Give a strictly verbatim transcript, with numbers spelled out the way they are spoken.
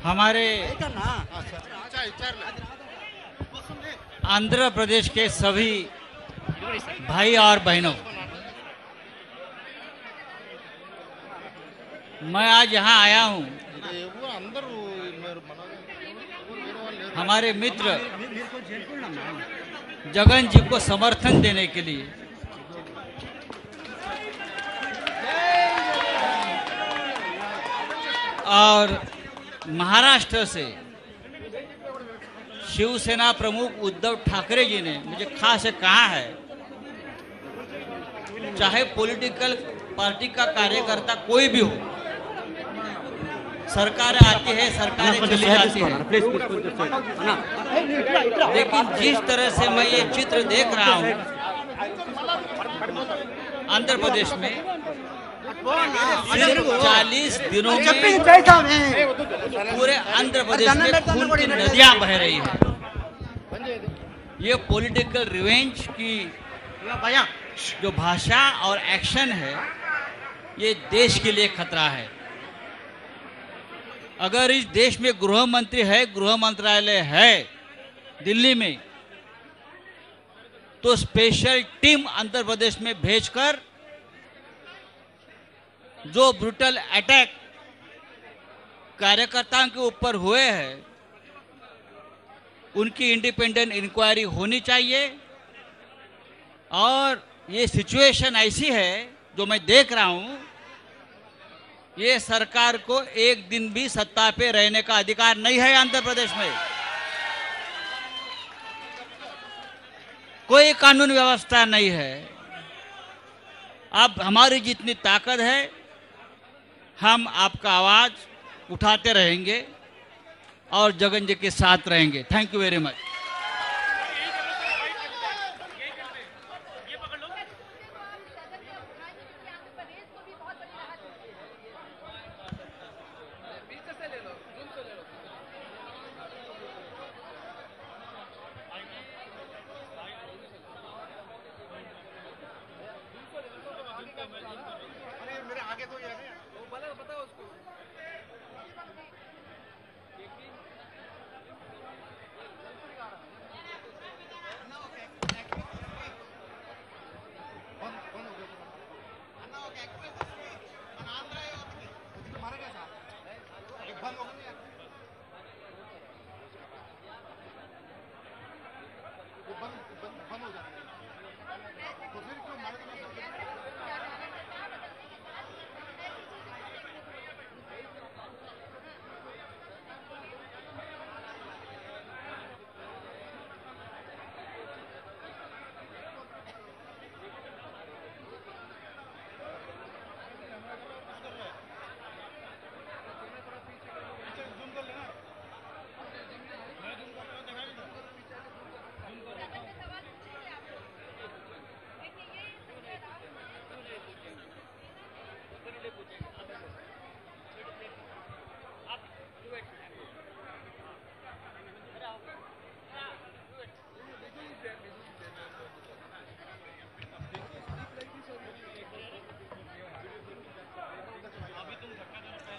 हमारे आंध्र प्रदेश के सभी भाई और बहनों, मैं आज यहाँ आया हूँ हमारे मित्र जगन जी को समर्थन देने के लिए। और महाराष्ट्र से शिवसेना प्रमुख उद्धव ठाकरे जी ने मुझे खास कहा है, चाहे पॉलिटिकल पार्टी का कार्यकर्ता कोई भी हो, सरकार आती है, सरकारें चली जाती है, लेकिन जिस तरह से मैं ये चित्र देख रहा हूँ आंध्र प्रदेश में, सिर्फ चालीस दिनों में पूरे आंध्र प्रदेश में खून की नदियां बह रही है। ये पॉलिटिकल रिवेंज की जो भाषा और एक्शन है, ये देश के लिए खतरा है। अगर इस देश में गृह मंत्री है, गृह मंत्रालय है दिल्ली में, तो स्पेशल टीम आंध्र प्रदेश में भेजकर जो ब्रूटल अटैक कार्यकर्ताओं के ऊपर हुए हैं, उनकी इंडिपेंडेंट इंक्वायरी होनी चाहिए। और ये सिचुएशन ऐसी है जो मैं देख रहा हूं, ये सरकार को एक दिन भी सत्ता पे रहने का अधिकार नहीं है। आंध्र प्रदेश में कोई कानून व्यवस्था नहीं है। अब हमारी जितनी ताकत है, हम आपका आवाज उठाते रहेंगे और जगन जी के साथ रहेंगे। Thank you very much.